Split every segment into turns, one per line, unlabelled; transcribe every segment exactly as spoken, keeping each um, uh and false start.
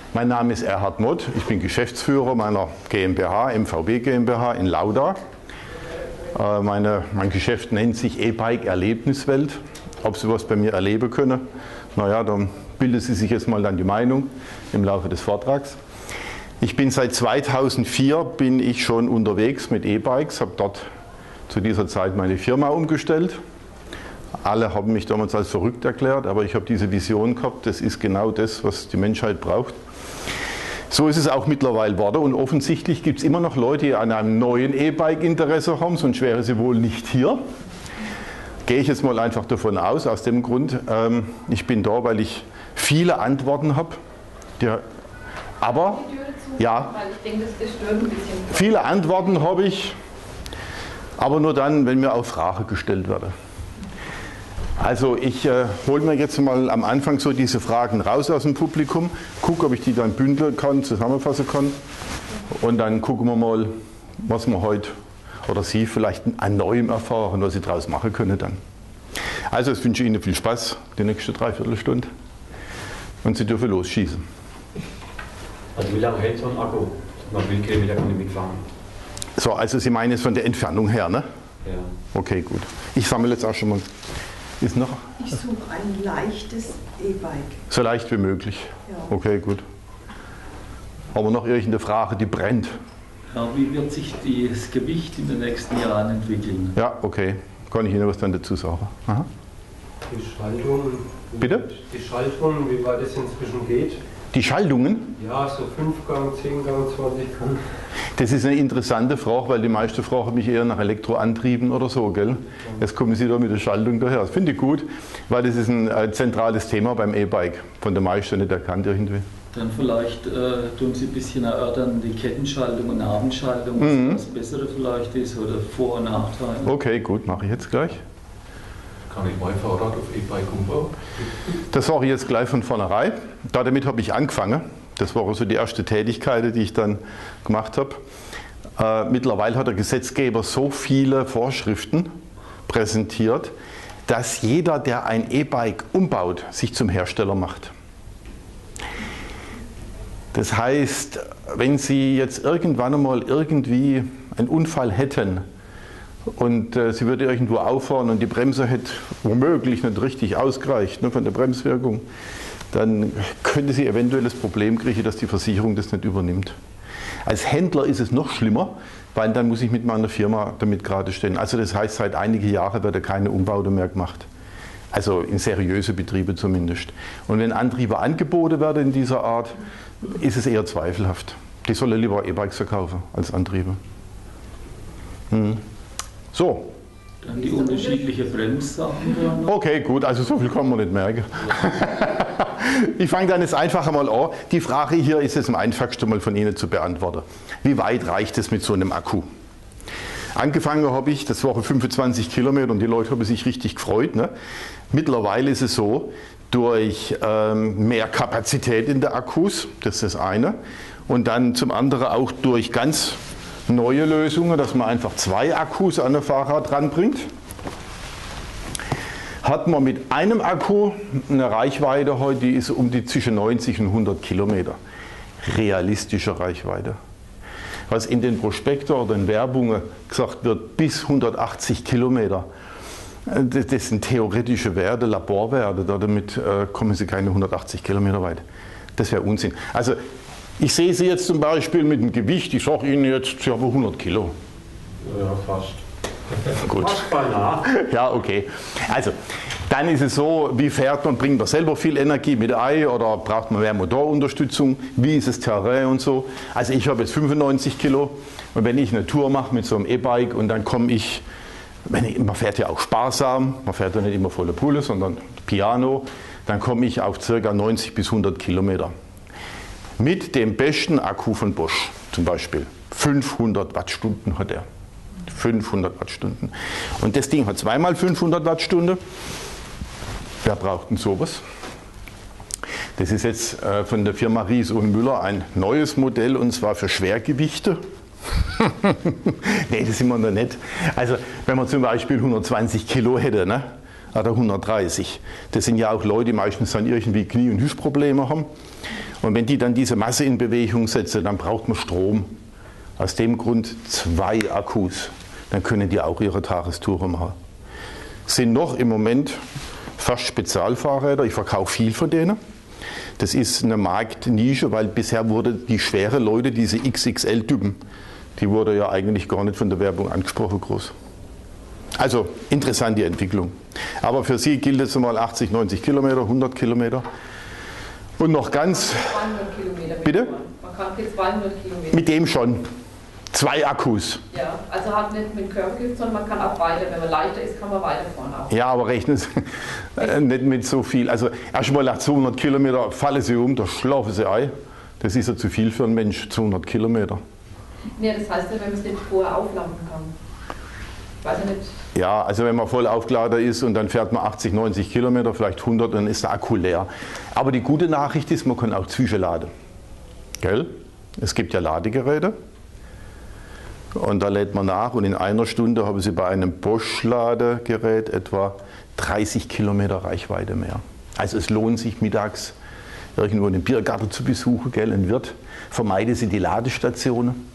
Mein Name ist Erhard Mott, ich bin Geschäftsführer meiner GmbH, M V B GmbH in Lauda. Meine, mein Geschäft nennt sich E-Bike Erlebniswelt. Ob Sie was bei mir erleben können, naja, dann bilden Sie sich jetzt mal dann die Meinung im Laufe des Vortrags. Ich bin seit zweitausendvier bin ich schon unterwegs mit E-Bikes, habe dort zu dieser Zeit meine Firma umgestellt. Alle haben mich damals als verrückt erklärt, aber ich habe diese Vision gehabt, das ist genau das, was die Menschheit braucht. So ist es auch mittlerweile geworden und offensichtlich gibt es immer noch Leute, die an einem neuen E-Bike Interesse haben, sonst wäre sie wohl nicht hier. Gehe ich jetzt mal einfach davon aus, aus dem Grund, ähm, ich bin da, weil ich viele Antworten habe. Aber, ja, viele Antworten habe ich, aber nur dann, wenn mir auch Fragen gestellt werden. Also ich äh, hole mir jetzt mal am Anfang so diese Fragen raus aus dem Publikum, gucke, ob ich die dann bündeln kann, zusammenfassen kann und dann gucken wir mal, was wir heute oder Sie vielleicht an Neuem erfahren, was Sie daraus machen können dann. Also ich wünsche Ihnen viel Spaß, die nächste Dreiviertelstunde und Sie dürfen losschießen.
Also wie lange hält so ein Akku? Nach wie viel Kilometer kann ich mitfahren?
So, also Sie meinen jetzt von der Entfernung her, ne?
Ja.
Okay, gut. Ich sammle jetzt auch schon mal. Ist noch?
Ich suche ein leichtes E-Bike.
So leicht wie möglich.
Ja.
Okay, gut. Haben wir noch irgendeine Frage, die brennt?
Ja, wie wird sich das Gewicht in den nächsten Jahren entwickeln?
Ja, okay. Kann ich Ihnen was dann dazu sagen? Aha.
Die Schaltung,
Bitte?
Die Schaltung, wie weit es inzwischen geht?
Die Schaltungen?
Ja, so fünf Gang, zehn Gang, zwanzig Gang.
Das ist eine interessante Frage, weil die meisten fragen mich eher nach Elektroantrieben oder so, gell? Jetzt kommen Sie da mit der Schaltung daher. Das finde ich gut, weil das ist ein äh, zentrales Thema beim E-Bike. Von der meisten nicht erkannt irgendwie.
Dann vielleicht äh, tun Sie ein bisschen erörtern, die Kettenschaltung und Abendschaltung,
Mhm.
was das Bessere vielleicht ist oder Vor- und Nachteile.
Okay, gut, mache ich jetzt gleich.
Kann ich mein Fahrrad auf E-Bike umbauen?
Das sage ich jetzt gleich von vornherein. Damit habe ich angefangen. Das war so die erste Tätigkeit, die ich dann gemacht habe. Äh, mittlerweile hat der Gesetzgeber so viele Vorschriften präsentiert, dass jeder, der ein E-Bike umbaut, sich zum Hersteller macht. Das heißt, wenn Sie jetzt irgendwann einmal irgendwie einen Unfall hätten, und äh, sie würde irgendwo auffahren und die Bremse hätte womöglich nicht richtig ausgereicht, ne, von der Bremswirkung, dann könnte sie eventuell das Problem kriegen, dass die Versicherung das nicht übernimmt. Als Händler ist es noch schlimmer, weil dann muss ich mit meiner Firma damit gerade stehen. Also das heißt, seit einigen Jahren wird keine Umbauten mehr gemacht. Also in seriöse Betriebe zumindest. Und wenn Antriebe angeboten werden in dieser Art, ist es eher zweifelhaft. Die sollen lieber E-Bikes verkaufen als Antriebe. Hm. So.
Dann die unterschiedliche Bremssachen.
Okay, gut, also so viel kann man nicht merken. Ich fange dann jetzt einfach einmal an. Die Frage hier ist jetzt am einfachsten mal von Ihnen zu beantworten. Wie weit reicht es mit so einem Akku? Angefangen habe ich, das waren fünfundzwanzig Kilometer und die Leute haben sich richtig gefreut. Ne? Mittlerweile ist es so, durch ähm, mehr Kapazität in den Akkus, das ist das eine, und dann zum anderen auch durch ganz neue Lösungen, dass man einfach zwei Akkus an ein Fahrrad ranbringt. Hat man mit einem Akku eine Reichweite heute, die ist um die zwischen neunzig und hundert Kilometer. Realistische Reichweite. Was in den Prospekten oder in Werbungen gesagt wird, bis hundertachtzig Kilometer. Das sind theoretische Werte, Laborwerte, damit kommen Sie keine hundertachtzig Kilometer weit. Das wäre Unsinn. Also ich sehe Sie jetzt zum Beispiel mit dem Gewicht, ich sage Ihnen jetzt, Sie haben hundert Kilo.
Ja, fast.
Gut.
Fast beinahe.
Ja, okay. Also, dann ist es so, wie fährt man, bringt man selber viel Energie mit ein oder braucht man mehr Motorunterstützung, wie ist das Terrain und so. Also ich habe jetzt fünfundneunzig Kilo und wenn ich eine Tour mache mit so einem E-Bike und dann komme ich, wenn ich, man fährt ja auch sparsam, man fährt ja nicht immer volle Pulle, sondern Piano, dann komme ich auf ca. neunzig bis hundert Kilometer. Mit dem besten Akku von Bosch zum Beispiel. fünfhundert Wattstunden hat er. fünfhundert Wattstunden. Und das Ding hat zweimal fünfhundert Wattstunden. Wer braucht denn sowas? Das ist jetzt äh, von der Firma Ries und Müller ein neues Modell und zwar für Schwergewichte. Nee, das sind wir noch nicht. Also wenn man zum Beispiel hundertzwanzig Kilo hätte, ne? Oder hundertdreißig. Das sind ja auch Leute, die meistens dann irgendwie Knie- und Hüftprobleme haben. Und wenn die dann diese Masse in Bewegung setzen, dann braucht man Strom. Aus dem Grund zwei Akkus. Dann können die auch ihre Tagestouren machen. Sind noch im Moment fast Spezialfahrräder. Ich verkaufe viel von denen. Das ist eine Marktnische, weil bisher wurde die schwere Leute, diese X X L-Typen, die wurde ja eigentlich gar nicht von der Werbung angesprochen groß. Also interessante Entwicklung. Aber für Sie gilt es mal achtzig, neunzig Kilometer, hundert Kilometer. Und noch ganz...
zweihundert Kilometer mit
Bitte?
Man kann für zweihundert Kilometer.
Mit dem schon. Zwei Akkus.
Ja, also hat nicht mit Körpergewicht, sondern man kann auch weiter, wenn man leichter ist, kann man weiterfahren auch.
Ja, aber rechnen Sie nicht mit so viel. Also erstmal nach zweihundert Kilometer fallen Sie um, da schlafen Sie ein. Das ist ja zu viel für einen Mensch, zweihundert Kilometer.
Nee, das heißt ja, wenn man es nicht vorher aufladen kann. Weiß ich nicht.
Ja, also wenn man voll aufgeladen ist und dann fährt man achtzig, neunzig Kilometer, vielleicht hundert, dann ist der Akku leer. Aber die gute Nachricht ist, man kann auch zwischenladen. Gell? Es gibt ja Ladegeräte. Und da lädt man nach und in einer Stunde haben Sie bei einem Bosch-Ladegerät etwa dreißig Kilometer Reichweite mehr. Also es lohnt sich mittags irgendwo einen Biergarten zu besuchen, gell, ein Wirt. Vermeiden Sie die Ladestationen.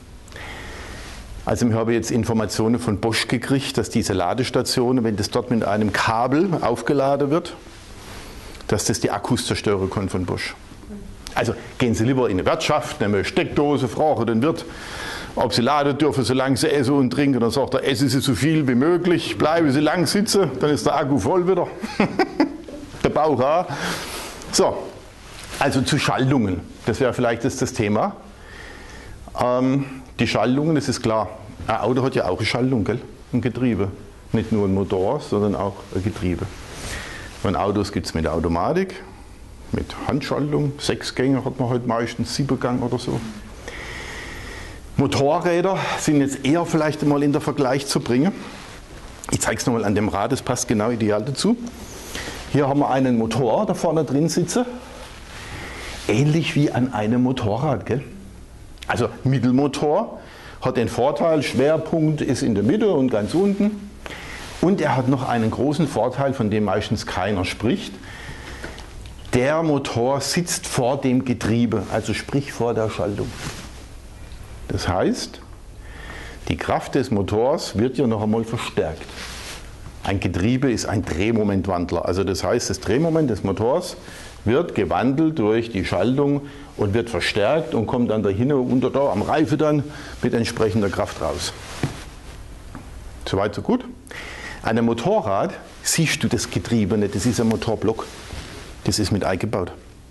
Also ich habe jetzt Informationen von Bosch gekriegt, dass diese Ladestationen, wenn das dort mit einem Kabel aufgeladen wird, dass das die Akkus zerstören kann von Bosch. Also gehen Sie lieber in eine Wirtschaft, nehmen eine Steckdose, fragen den Wirt, ob Sie laden dürfen, solange Sie essen und trinken. Dann sagt er, essen Sie so viel wie möglich, bleiben Sie lang sitzen, dann ist der Akku voll wieder. Der Bauch auch. So, also zu Schaltungen, das wäre vielleicht das, das Thema. Ähm, die Schaltungen, das ist klar, ein Auto hat ja auch eine Schaltung, gell? Ein Getriebe. Nicht nur ein Motor, sondern auch ein Getriebe. Und Autos gibt es mit Automatik, mit Handschaltung, sechs Gänge hat man heute meistens, sieben Gang oder so. Motorräder sind jetzt eher vielleicht mal in der Vergleich zu bringen. Ich zeige es nochmal an dem Rad, das passt genau ideal dazu. Hier haben wir einen Motor da vorne drin sitzen, ähnlich wie an einem Motorrad, gell? Also Mittelmotor hat den Vorteil, Schwerpunkt ist in der Mitte und ganz unten. Und er hat noch einen großen Vorteil, von dem meistens keiner spricht. Der Motor sitzt vor dem Getriebe, also sprich vor der Schaltung. Das heißt, die Kraft des Motors wird ja noch einmal verstärkt. Ein Getriebe ist ein Drehmomentwandler. Also das heißt, das Drehmoment des Motors wird gewandelt durch die Schaltung und wird verstärkt und kommt dann dahinter unter da am Reifen dann mit entsprechender Kraft raus. Soweit, so gut. An einem Motorrad siehst du das Getriebe nicht, das ist ein Motorblock. Das ist mit eingebaut.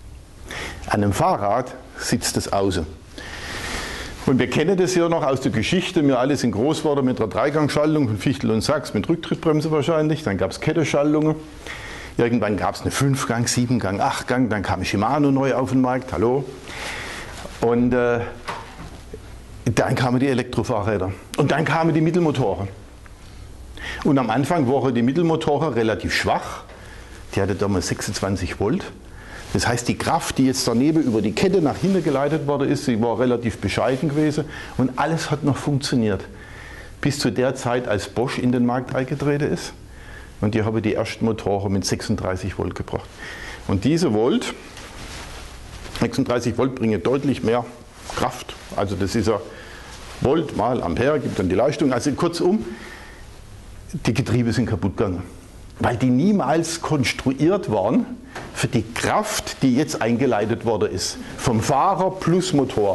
An einem Fahrrad sitzt das außen. Und wir kennen das ja noch aus der Geschichte, wir alle sind groß geworden mit einer Dreigangschaltung von Fichtel und Sachs, mit Rücktrittbremse wahrscheinlich, dann gab es Kettenschaltungen. Irgendwann gab es eine fünf-Gang, sieben-Gang, acht-Gang, dann kam Shimano neu auf den Markt, hallo. Und äh, dann kamen die Elektrofahrräder und dann kamen die Mittelmotoren. Und am Anfang waren die Mittelmotoren relativ schwach, die hatten damals sechsundzwanzig Volt. Das heißt, die Kraft, die jetzt daneben über die Kette nach hinten geleitet worden ist, sie war relativ bescheiden gewesen und alles hat noch funktioniert. Bis zu der Zeit, als Bosch in den Markt eingetreten ist. Und die haben die ersten Motoren mit sechsunddreißig Volt gebracht. Und diese Volt, sechsunddreißig Volt bringen deutlich mehr Kraft. Also das ist ja Volt mal Ampere, gibt dann die Leistung. Also kurzum, die Getriebe sind kaputt gegangen. Weil die niemals konstruiert waren für die Kraft, die jetzt eingeleitet worden ist. Vom Fahrer plus Motor.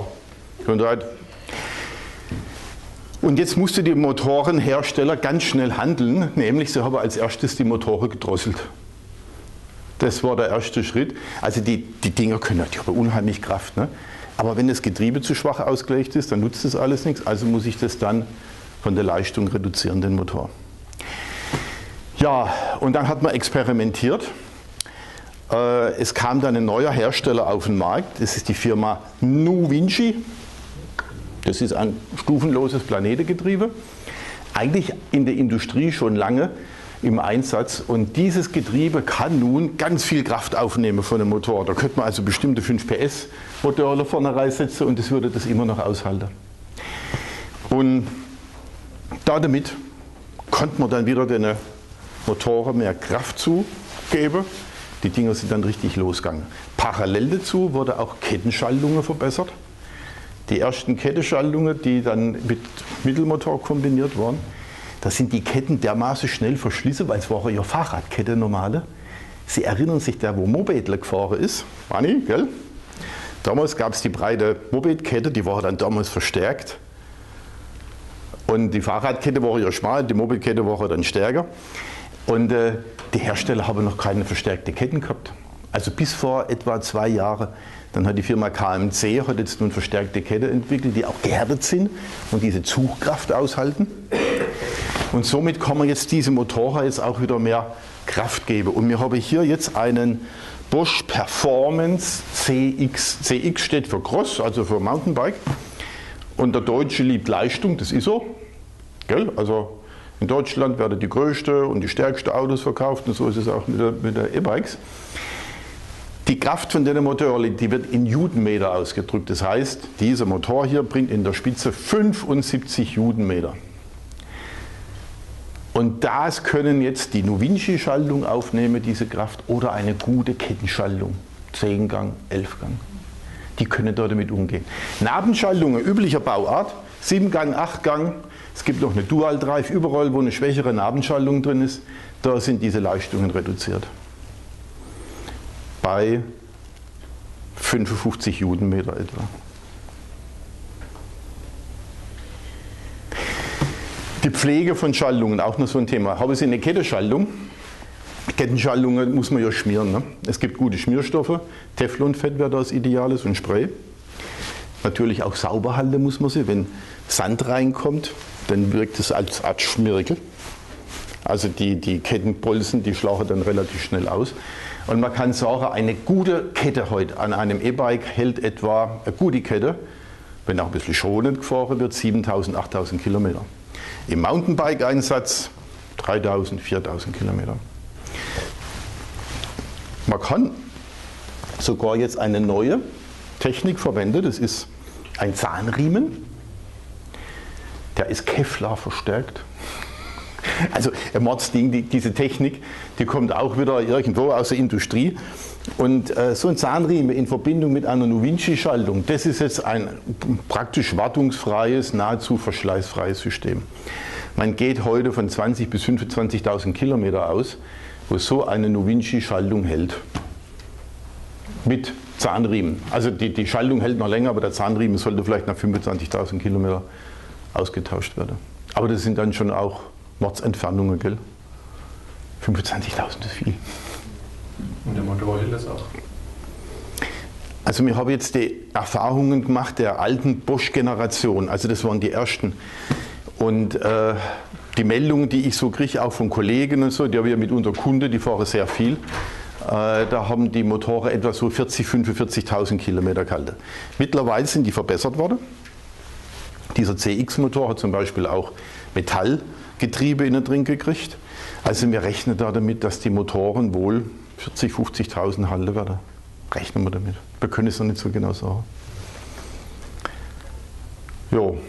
Und jetzt musste die Motorenhersteller ganz schnell handeln, nämlich sie haben als erstes die Motoren gedrosselt. Das war der erste Schritt. Also die, die Dinger können natürlich unheimlich Kraft, ne? Aber wenn das Getriebe zu schwach ausgelegt ist, dann nutzt das alles nichts. Also muss ich das dann von der Leistung reduzieren, den Motor. Ja, und dann hat man experimentiert. Es kam dann ein neuer Hersteller auf den Markt. Das ist die Firma NuVinci. Das ist ein stufenloses Planetengetriebe. Eigentlich in der Industrie schon lange im Einsatz. Und dieses Getriebe kann nun ganz viel Kraft aufnehmen von dem Motor. Da könnte man also bestimmte fünf P S Motoren vorne reinsetzen und das würde das immer noch aushalten. Und damit konnte man dann wieder den Motoren mehr Kraft zugeben. Die Dinger sind dann richtig losgegangen. Parallel dazu wurde auch Kettenschaltungen verbessert. Die ersten Kettenschaltungen, die dann mit Mittelmotor kombiniert waren, da sind die Ketten dermaßen schnell verschlissen, weil es war ja Fahrradkette normale. Sie erinnern sich, der wo Mopedler gefahren ist, Manni, gell? Damals gab es die breite Mopedkette, die war dann damals verstärkt. Und die Fahrradkette war ja schmal, die Mopedkette war dann stärker. Und äh, die Hersteller haben noch keine verstärkte Ketten gehabt. Also bis vor etwa zwei Jahren, dann hat die Firma K M C hat jetzt nun verstärkte Kette entwickelt, die auch gehärtet sind und diese Zugkraft aushalten. Und somit kann man jetzt diese Motoren jetzt auch wieder mehr Kraft geben. Und wir haben hier jetzt einen Bosch Performance C X. C X steht für Cross, also für Mountainbike. Und der Deutsche liebt Leistung, das ist so. Gell? Also in Deutschland werden die größten und die stärksten Autos verkauft und so ist es auch mit der, mit der E-Bikes. Die Kraft von den Motoren, die wird in Newtonmeter ausgedrückt. Das heißt, dieser Motor hier bringt in der Spitze fünfundsiebzig Newtonmeter. Und das können jetzt die Novinci-Schaltung aufnehmen, diese Kraft, oder eine gute Kettenschaltung, zehn Gang, elf Gang. Die können dort damit umgehen. Nabenschaltungen üblicher Bauart, sieben Gang, acht Gang. Es gibt noch eine Dual-Drive, überall wo eine schwächere Nabenschaltung drin ist, da sind diese Leistungen reduziert. Bei fünfundfünfzig Newtonmeter etwa. Die Pflege von Schaltungen, auch noch so ein Thema. Habe ich eine Kettenschaltung? Kettenschaltungen muss man ja schmieren. Ne? Es gibt gute Schmierstoffe. Teflonfett wäre das Ideale, so ein Spray. Natürlich auch sauber halten muss man sie. Wenn Sand reinkommt, dann wirkt es als Art Schmirgel. Also die, die Kettenbolzen, die schlagen dann relativ schnell aus. Und man kann sagen, eine gute Kette heute an einem E-Bike hält etwa, eine gute Kette, wenn auch ein bisschen schonend gefahren wird, siebentausend, achttausend Kilometer. Im Mountainbike-Einsatz dreitausend, viertausend Kilometer. Man kann sogar jetzt eine neue Technik verwenden, das ist ein Zahnriemen, der ist Kevlar verstärkt. Also ein Mordsding, die, diese Technik, die kommt auch wieder irgendwo aus der Industrie. Und äh, so ein Zahnriemen in Verbindung mit einer Novinci-Schaltung, das ist jetzt ein praktisch wartungsfreies, nahezu verschleißfreies System. Man geht heute von zwanzigtausend bis fünfundzwanzigtausend Kilometer aus, wo so eine Novinci-Schaltung hält. Mit Zahnriemen. Also die, die Schaltung hält noch länger, aber der Zahnriemen sollte vielleicht nach fünfundzwanzigtausend Kilometer ausgetauscht werden. Aber das sind dann schon auch Mordsentfernungen, gell? fünfundzwanzigtausend ist viel.
Und der Motor hält das auch?
Also wir haben jetzt die Erfahrungen gemacht der alten Bosch-Generation, also das waren die ersten. Und äh, die Meldungen, die ich so kriege, auch von Kollegen und so, die haben ja mitunter Kunden, die fahren sehr viel, äh, da haben die Motoren etwa so vierzigtausend, fünfundvierzigtausend Kilometer gehalten. Mittlerweile sind die verbessert worden. Dieser C X-Motor hat zum Beispiel auch Metallgetriebe innen drin gekriegt. Also wir rechnen da damit, dass die Motoren wohl vierzigtausend, fünfzigtausend halten werden. Rechnen wir damit. Wir können es noch nicht so genau sagen. Jo.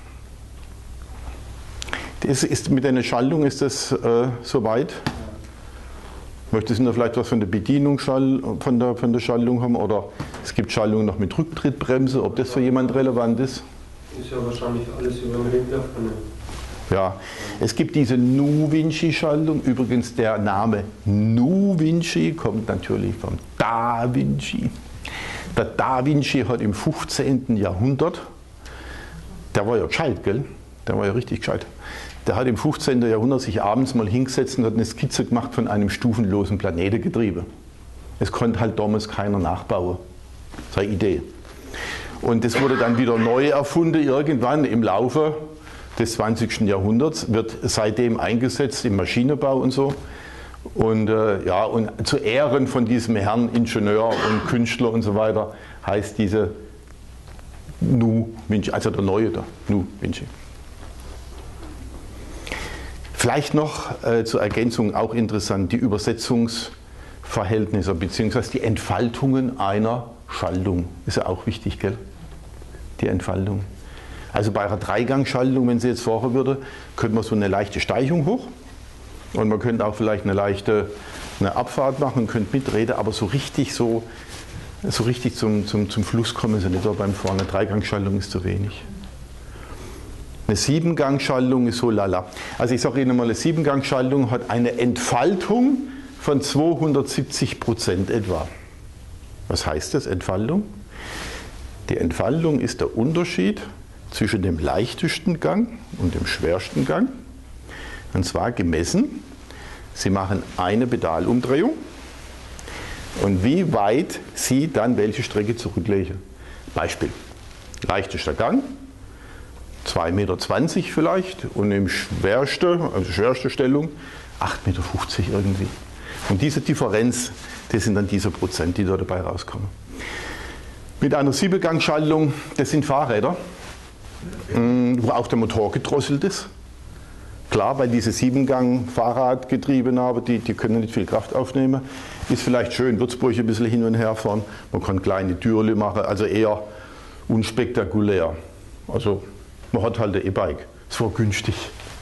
Das ist, mit einer Schaltung ist das äh, soweit. Möchtest du noch vielleicht was von der Bedienung von der, von der Schaltung haben? Oder es gibt Schaltungen noch mit Rücktrittbremse, ob das für jemand relevant ist?
Ist ja wahrscheinlich alles über den Reglerpanel.
Ja, es gibt diese Novinci-Schaltung. Übrigens der Name Novinci kommt natürlich vom Da Vinci. Der Da Vinci hat im fünfzehnten Jahrhundert, der war ja gescheit, gell? Der war ja richtig gescheit. Der hat im fünfzehnten Jahrhundert sich abends mal hingesetzt und hat eine Skizze gemacht von einem stufenlosen Planetengetriebe. Es konnte halt damals keiner nachbauen. Seine Idee. Und das wurde dann wieder neu erfunden irgendwann im Laufe des zwanzigsten Jahrhunderts, wird seitdem eingesetzt im Maschinenbau und so. Und, äh, ja, und zu Ehren von diesem Herrn Ingenieur und Künstler und so weiter heißt diese Nu Vinci, also der neue da, Nu Vinci. Vielleicht noch äh, zur Ergänzung auch interessant, die Übersetzungsverhältnisse bzw. die Entfaltungen einer Schaltung. Ist ja auch wichtig, gell? Die Entfaltung. Also bei einer Dreigangschaltung, wenn sie jetzt fahren würde, könnte man so eine leichte Steigung hoch und man könnte auch vielleicht eine leichte eine Abfahrt machen, könnt mitreden, aber so richtig, so, so richtig zum, zum, zum Fluss kommen sie nicht beim Fahren. Eine Dreigangschaltung ist zu wenig. Eine Siebengangschaltung ist so lala. Also ich sage Ihnen mal, eine Siebengangschaltung hat eine Entfaltung von zweihundertsiebzig Prozent etwa. Was heißt das, Entfaltung? Die Entfaltung ist der Unterschied zwischen dem leichtesten Gang und dem schwersten Gang. Und zwar gemessen, Sie machen eine Pedalumdrehung und wie weit Sie dann welche Strecke zurücklegen. Beispiel, leichtester Gang, zwei Meter zwanzig vielleicht und im schwerste, also schwerste Stellung acht Meter fünfzig irgendwie. Und diese Differenz, das sind dann diese Prozent, die da dabei rauskommen. Mit einer Siebengangschaltung, das sind Fahrräder, wo auch der Motor gedrosselt ist. Klar, weil diese Siebengang-Fahrradgetrieben haben, die, die können nicht viel Kraft aufnehmen. Ist vielleicht schön, Würzburg ein bisschen hin und her fahren. Man kann kleine Türle machen, also eher unspektakulär. Also man hat halt ein E-Bike. Es war günstig.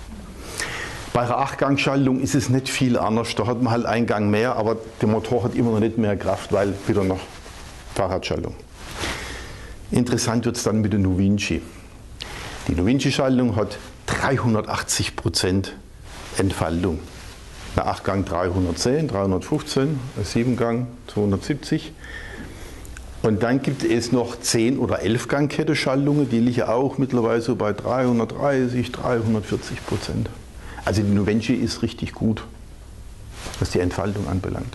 Bei einer Achtgangschaltung ist es nicht viel anders. Da hat man halt einen Gang mehr, aber der Motor hat immer noch nicht mehr Kraft, weil wieder noch Fahrradschaltung. Interessant wird es dann mit der Novinci. Die Novinci-Schaltung hat dreihundertachtzig Prozent Entfaltung. Ein Achtgang dreihundertzehn, dreihundertfünfzehn, ein Siebengang zweihundertsiebzig. Und dann gibt es noch zehn oder elf Gang-Kette-Schaltungen, die liegen auch mittlerweile so bei dreihundertdreißig, dreihundertvierzig Prozent. Also die Novinci ist richtig gut, was die Entfaltung anbelangt.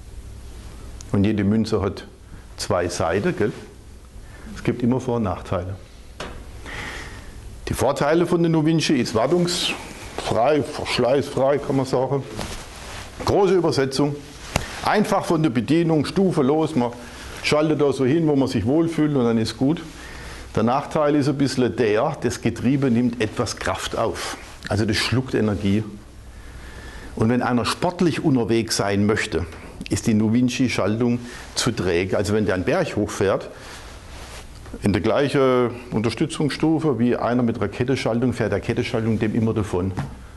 Und jede Münze hat zwei Seiten, gell? Es gibt immer Vor- und Nachteile. Die Vorteile von der Novinci ist wartungsfrei, verschleißfrei kann man sagen. Große Übersetzung, einfach von der Bedienung, stufenlos, man schaltet da so hin, wo man sich wohlfühlt und dann ist gut. Der Nachteil ist ein bisschen der, das Getriebe nimmt etwas Kraft auf. Also das schluckt Energie. Und wenn einer sportlich unterwegs sein möchte, ist die Novinci-Schaltung zu träge. Also wenn der einen Berg hochfährt, in der gleichen Unterstützungsstufe wie einer mit Rakettenschaltung, fährt der Kettenschaltung dem immer davon.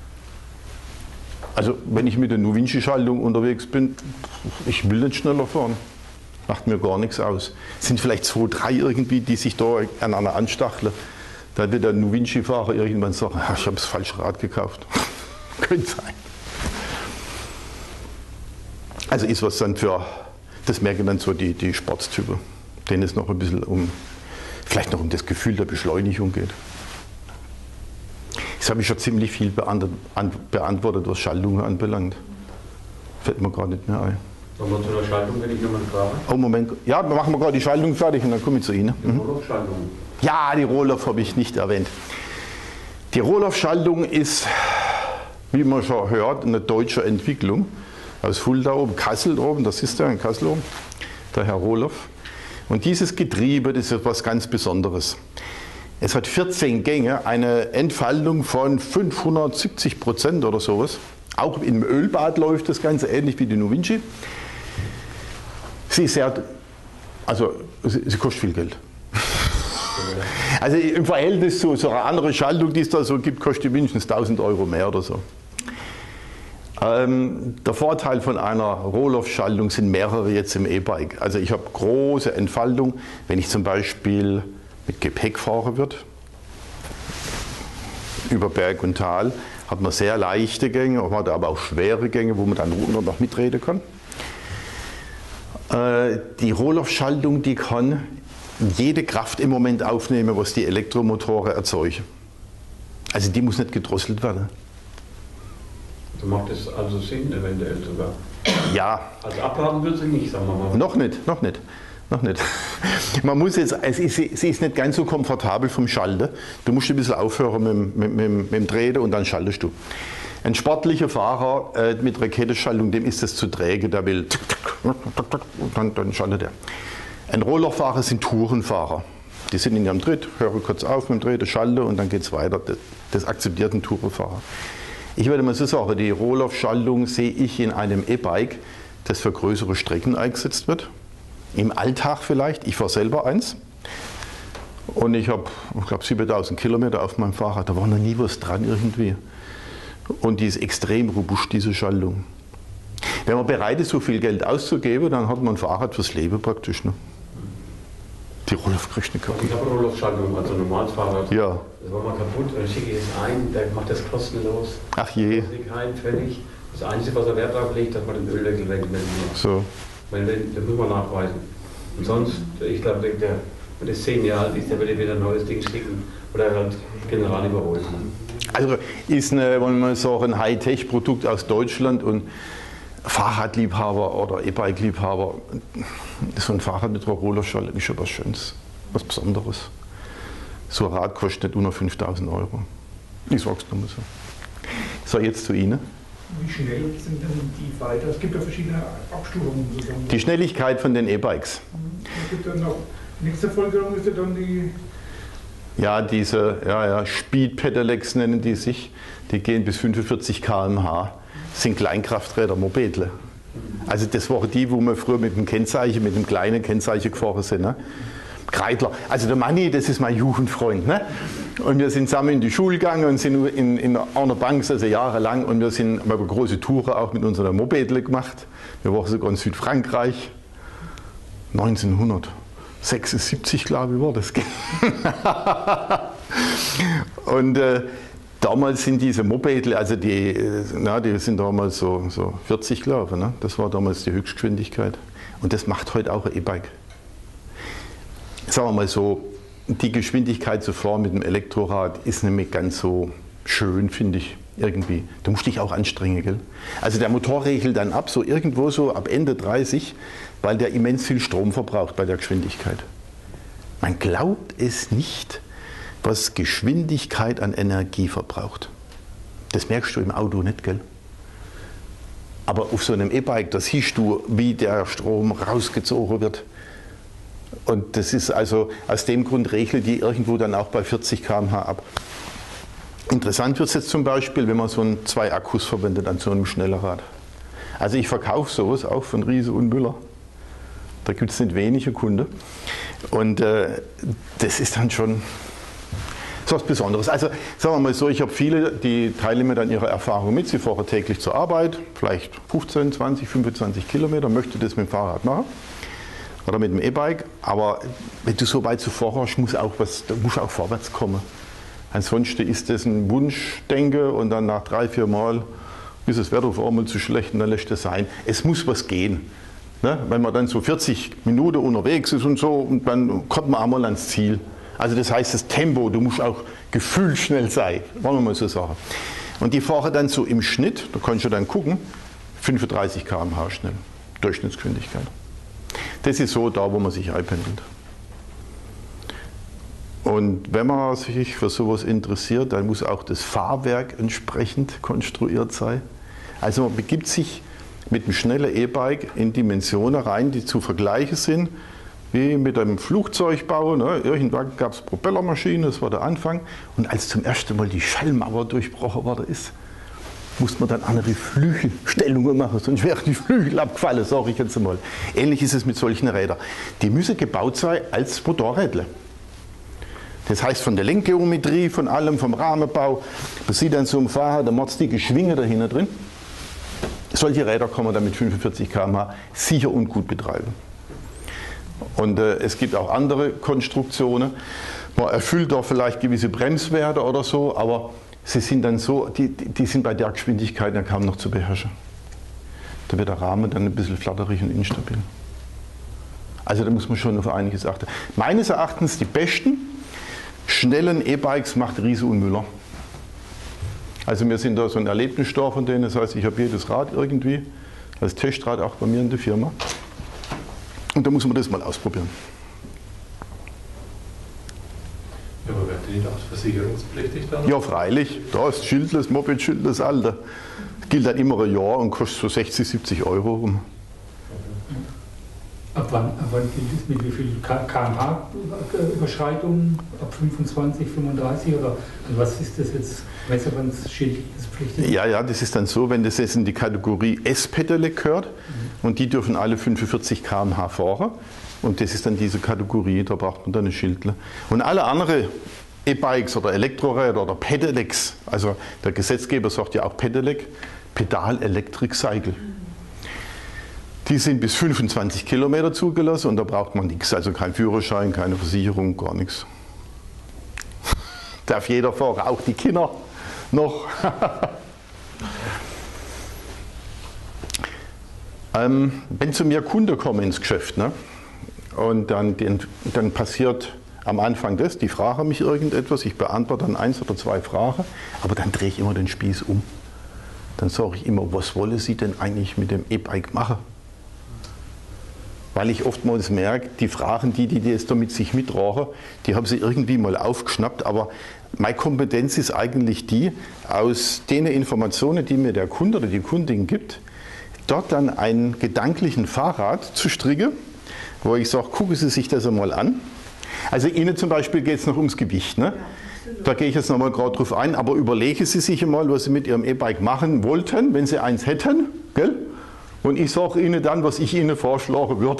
Also wenn ich mit der Novinci-Schaltung unterwegs bin, ich will nicht schneller fahren. Macht mir gar nichts aus. Es sind vielleicht zwei, drei irgendwie, die sich da aneinander anstacheln. Da wird der Novinci-Fahrer irgendwann sagen, ich habe das falsche Rad gekauft. Könnte sein. Also ist was dann für, das merken dann so die, die Sportstypen, denen es noch ein bisschen um, vielleicht noch um das Gefühl der Beschleunigung geht. Jetzt habe ich schon ziemlich viel beantwortet, was Schaltungen anbelangt. Fällt mir gerade nicht mehr ein.
Kommen wir zu der Schaltung, wenn ich nochmal frage?
Oh Moment, ja, wir machen wir gerade die Schaltung fertig und dann komme ich zu Ihnen.
Die Rohloff-Schaltung.
Ja, die Rohloff habe ich nicht erwähnt. Die Rohloff-Schaltung ist, wie man schon hört, eine deutsche Entwicklung. Aus Fulda oben, Kassel oben, das ist der in Kassel oben, der Herr Rohloff. Und dieses Getriebe, das ist etwas ganz Besonderes. Es hat vierzehn Gänge, eine Entfaltung von fünfhundertsiebzig Prozent oder sowas. Auch im Ölbad läuft das Ganze ähnlich wie die Novinci. Sie ist sehr, also sie, sie kostet viel Geld. Also im Verhältnis zu so einer anderen Schaltung, die es da so gibt, kostet die mindestens tausend Euro mehr oder so. Ähm, der Vorteil von einer Rohloff-Schaltung sind mehrere jetzt im E-Bike. Also ich habe große Entfaltung, wenn ich zum Beispiel mit Gepäck fahren würde, über Berg und Tal, hat man sehr leichte Gänge, man hat aber auch schwere Gänge, wo man dann runter noch mitreden kann. Äh, die Rohloff-Schaltung, die kann jede Kraft im Moment aufnehmen, was die Elektromotoren erzeugen. Also die muss nicht gedrosselt werden.
So macht es also Sinn, eventuell sogar.
Ja.
Also abhaben wird sie nicht, sagen wir mal.
Noch nicht, noch nicht. Noch nicht. Man muss jetzt, es ist, sie ist nicht ganz so komfortabel vom Schalten. Du musst ein bisschen aufhören mit, mit, mit, mit dem Drehen und dann schaltest du. Ein sportlicher Fahrer äh, mit Raketenschaltung, dem ist das zu träge, der will und dann, dann schaltet er. Ein Rohloffahrer sind Tourenfahrer. Die sind in ihrem Tritt, hören kurz auf mit dem Drehen, schalte und dann geht es weiter. Das, das akzeptiert ein Tourenfahrer. Ich würde mal so sagen, die Rohloff-Schaltung sehe ich in einem E-Bike, das für größere Strecken eingesetzt wird. Im Alltag vielleicht, ich fahre selber eins und ich habe, ich glaube, siebentausend Kilometer auf meinem Fahrrad, da war noch nie was dran irgendwie. Und die ist extrem robust, diese Schaltung. Wenn man bereit ist, so viel Geld auszugeben, dann hat man ein Fahrrad fürs Leben praktisch. Ne? Die Rohloff kriegt nicht kaputt.
Ich habe eine Rohloff-Schaltung, also ein normales Fahrrad.
Ja.
Das war mal kaputt, dann schicke ich es ein, der macht das kostenlos.
Ach je.
Kein Pfennig. Das Einzige, was er Wert drauf legt, dass man den Öldeckel wegmelden muss.
So.
Weil den, den muss man nachweisen. Und sonst, ich glaube, der, wenn das zehn Jahre alt ist, der will wieder ein neues Ding schicken oder halt General überholen.
Also ist eine, wenn man so ein Hightech-Produkt aus Deutschland und Fahrradliebhaber oder E-Bike-Liebhaber, so ein Fahrrad mit einer Rollerschale ist schon was Schönes, was Besonderes. So ein Rad kostet unter fünftausend Euro. Ich sag's nur mal so. So, jetzt zu Ihnen.
Wie schnell sind denn die weiter? Es gibt ja verschiedene Abstufungen sozusagen.
Die Schnelligkeit von den E-Bikes.
Es gibt dann noch, nächste Folgerung ist ja dann die...
Ja, diese ja, ja, Speed Pedelecs nennen die sich. Die gehen bis fünfundvierzig Kilometer pro Stunde. Das sind Kleinkrafträder, Mopedle. Also das waren die, wo wir früher mit dem Kennzeichen, mit dem kleinen Kennzeichen gefahren sind. Ne? Kreidler. Also der Manni, das ist mein Jugendfreund. Ne? Und wir sind zusammen in die Schule gegangen und sind in, in einer Bank, also jahrelang. Und wir sind wir haben große Touren auch mit unserer Mopedle gemacht. Wir waren sogar in Südfrankreich. neunzehnhundertsechsundsiebzig, glaube ich, war das. Und äh, damals sind diese Mopedle, also die, na, die sind damals so, so vierzig, glaube ich. Ne? Das war damals die Höchstgeschwindigkeit. Und das macht heute auch ein E-Bike. Sagen wir mal so, die Geschwindigkeit zu fahren mit dem Elektrorad ist nicht mehr ganz so schön, finde ich, irgendwie. Du musst dich auch anstrengen, gell? Also der Motor regelt dann ab, so irgendwo so ab Ende dreißig, weil der immens viel Strom verbraucht bei der Geschwindigkeit. Man glaubt es nicht, was Geschwindigkeit an Energie verbraucht. Das merkst du im Auto nicht, gell? Aber auf so einem E-Bike, da siehst du, wie der Strom rausgezogen wird. Und das ist also, aus dem Grund regelt die irgendwo dann auch bei vierzig Kilometer pro Stunde ab. Interessant wird es jetzt zum Beispiel, wenn man so ein, zwei Akkus verwendet an so einem Schnellerrad. Also ich verkaufe sowas auch von Riese und Müller. Da gibt es nicht wenige Kunden. Und äh, das ist dann schon so was Besonderes. Also sagen wir mal so, ich habe viele, die teilen mir dann ihre Erfahrung mit. Sie fahren täglich zur Arbeit, vielleicht fünfzehn, zwanzig, fünfundzwanzig Kilometer, möchte das mit dem Fahrrad machen. Oder mit dem E-Bike, aber wenn du so weit zuvor hast, muss auch was, da muss auch vorwärts kommen. Ansonsten ist das ein Wunschdenken und dann nach drei, vier Mal ist das Wetter auf einmal zu schlecht und dann lässt es sein. Es muss was gehen. Ne? Wenn man dann so vierzig Minuten unterwegs ist und so, und dann kommt man einmal ans Ziel. Also das heißt, das Tempo, du musst auch gefühlsschnell sein, wollen wir mal so sagen. Und die fahren dann so im Schnitt, da kannst du dann gucken, fünfunddreißig Kilometer pro Stunde schnell, Durchschnittsgeschwindigkeit. Das ist so da, wo man sich einpendelt. Und wenn man sich für sowas interessiert, dann muss auch das Fahrwerk entsprechend konstruiert sein. Also man begibt sich mit einem schnellen E-Bike in Dimensionen rein, die zu vergleichen sind, wie mit einem Flugzeugbau. Ne? Irgendwann gab es Propellermaschinen, das war der Anfang. Und als zum ersten Mal die Schallmauer durchbrochen worden ist, musste man dann andere Flügelstellungen machen, sonst wären die Flügel abgefallen, sage ich jetzt einmal. Ähnlich ist es mit solchen Rädern. Die müssen gebaut sein als Motorrädle. Das heißt von der Lenkgeometrie, von allem, vom Rahmenbau. Man sieht dann so ein Fahrer, da macht es dicke Schwinge dahinter drin. Solche Räder kann man dann mit fünfundvierzig Kilometer pro Stunde sicher und gut betreiben. Und äh, es gibt auch andere Konstruktionen. Man erfüllt da vielleicht gewisse Bremswerte oder so, aber sie sind dann so, die, die sind bei der Geschwindigkeit dann kaum noch zu beherrschen. Da wird der Rahmen dann ein bisschen flatterig und instabil. Also da muss man schon auf einiges achten. Meines Erachtens die besten schnellen E-Bikes macht Riese und Müller. Also wir sind da so ein Erlebnisstor von denen, das heißt, ich habe jedes Rad irgendwie als Testrad auch bei mir in der Firma. Und da muss man das mal ausprobieren.
Ja, aber werden die nicht auch versicherungspflichtig dann?
Ja, freilich. Da ist schildless, Moped, schildless, Alter. Das gilt dann immer ein Jahr und kostet so sechzig, siebzig Euro rum.
Ab wann, ab wann gilt es mit wie viel Kilometer pro Stunde Überschreitung? Ab fünfundzwanzig, fünfunddreißig oder was ist das jetzt? Weißt du, wann es schildlich ist, pflichtig?
Ja, ja, das ist dann so, wenn das jetzt in die Kategorie S-Pedelec gehört mhm. und die dürfen alle fünfundvierzig Kilometer pro Stunde fahren und das ist dann diese Kategorie, da braucht man dann ein Schildle. Und alle anderen E-Bikes oder Elektroräder oder Pedelecs, also der Gesetzgeber sagt ja auch Pedelec, Pedal Electric Cycle. Die sind bis fünfundzwanzig Kilometer zugelassen und da braucht man nichts, also kein Führerschein, keine Versicherung, gar nichts. Darf jeder fahren, auch die Kinder noch. ähm, wenn zu mir Kunden kommen ins Geschäft, ne, und dann, dann passiert am Anfang das, die fragen mich irgendetwas, ich beantworte dann eins oder zwei Fragen, aber dann drehe ich immer den Spieß um. Dann sage ich immer, was wollen Sie denn eigentlich mit dem E-Bike machen? Weil ich oftmals merke, die Fragen, die die jetzt damit sich mittragen, die haben sie irgendwie mal aufgeschnappt, aber meine Kompetenz ist eigentlich die, aus den Informationen, die mir der Kunde oder die Kundin gibt, dort dann einen gedanklichen Fahrrad zu stricken, wo ich sage, gucken Sie sich das einmal an. Also Ihnen zum Beispiel geht es noch ums Gewicht, ne? Da gehe ich jetzt noch mal gerade drauf ein, aber überlegen Sie sich einmal, was Sie mit Ihrem E-Bike machen wollten, wenn Sie eins hätten, gell? Und ich sage Ihnen dann, was ich Ihnen vorschlagen würde.